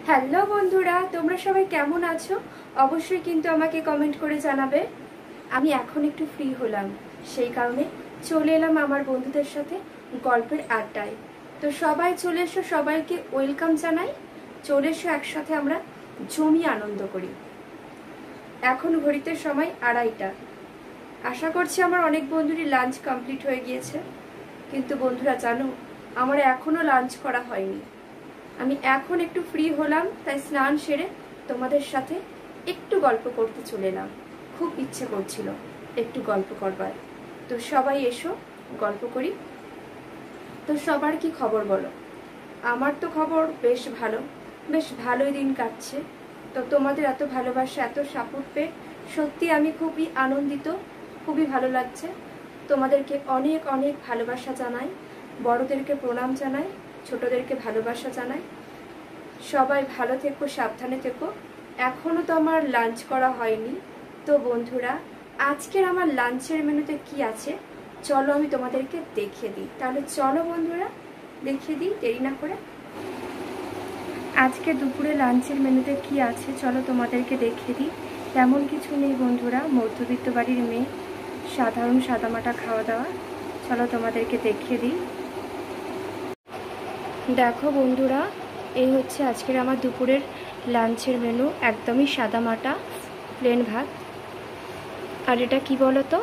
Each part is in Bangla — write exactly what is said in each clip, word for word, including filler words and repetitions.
হ্যালো বন্ধুরা, তোমরা সবাই কেমন আছো? অবশ্যই কিন্তু আমাকে কমেন্ট করে জানাবে। আমি এখন একটু ফ্রি হলাম, সেই কারণে চলে এলাম আমার বন্ধুদের সাথে গল্পের আড্ডায়। তো সবাই চলে এসো, সবাইকে ওয়েলকাম জানাই। চলে এসো, একসাথে আমরা জমিয়ে আনন্দ করি। এখন ঘড়িতে সময় আড়াইটা। আশা করছি আমার অনেক বন্ধুরই লাঞ্চ কমপ্লিট হয়ে গিয়েছে, কিন্তু বন্ধুরা জানো, আমার এখনো লাঞ্চ করা হয়নি। আমি এখন একটু ফ্রি হলাম, তাই স্নান সেরে তোমাদের সাথে একটু গল্প করতে চলে এলাম। খুব ইচ্ছে করছিল একটু গল্প করবার। তো সবাই এসো, গল্প করি। তো সবার কি খবর বলো? আমার তো খবর বেশ ভালো, বেশ ভালোই দিন কাটছে। তো তোমাদের এত ভালোবাসা, এত সাপোর্ট পেয়ে সত্যি আমি খুবই আনন্দিত, খুবই ভালো লাগছে। তোমাদেরকে অনেক অনেক ভালোবাসা জানাই, বড়দেরকে প্রণাম জানাই, ছোটদেরকে ভালোবাসা জানাই। সবাই ভালো থেকো, সাবধানে থেকো। এখনো তো আমার লাঞ্চ করা হয়নি। তো বন্ধুরা, আজকের আমার লাঞ্চের মেনুতে কি আছে চলো আমি তোমাদেরকে দেখিয়ে দিই। তাহলে চলো বন্ধুরা, দেখিয়ে দিই দেরি না করে। আজকে দুপুরে লাঞ্চের মেনুতে কি আছে চলো তোমাদেরকে দেখিয়ে দিই। তেমন কিছু নেই বন্ধুরা, মধ্যবিত্ত বাড়ির মেয়ে, সাধারণ সাদামাটা খাওয়া দাওয়া। চলো তোমাদেরকে দেখিয়ে দিই। দেখো বন্ধুরা, এই হচ্ছে আজকের আমার দুপুরের লাঞ্চের মেনু। একদমই সাদামাটা প্লেন ভাত। আর এটা কি বলো তো,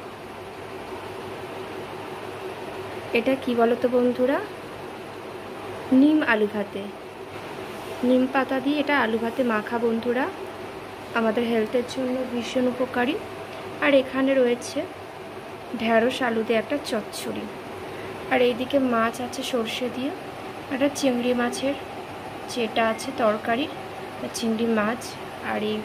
এটা কি বলো তো বন্ধুরা, নিম আলু ভাতে, নিম পাতা দিয়ে এটা আলু ভাতে মাখা বন্ধুরা, আমাদের হেলথের জন্য ভীষণ উপকারী। আর এখানে রয়েছে ঢেঁড়স আলু দিয়ে একটা চচ্চড়ি। আর এইদিকে মাছ আছে সর্ষে দিয়ে, একটা চিংড়ি মাছের যেটা আছে তরকারি, চিংড়ি মাছ। আর এই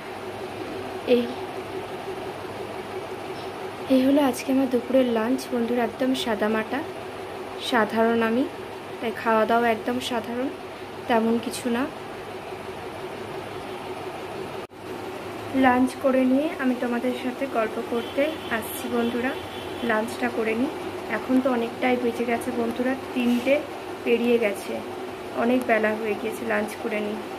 এই হলো আজকে আমার দুপুরের লাঞ্চ বন্ধুরা। একদম সাদামাটা, সাধারণ আমি, তাই খাওয়া দাওয়া একদম সাধারণ, তেমন কিছু না। লাঞ্চ করে নিয়ে আমি তোমাদের সাথে গল্প করতে আসছি বন্ধুরা। লাঞ্চটা করে নিই। এখন তো অনেকটাই বেঁচে গেছে বন্ধুরা, তিনটে পেরিয়ে গেছে, অনেক বেলা হয়ে গিয়েছে। লাঞ্চ করে নিই।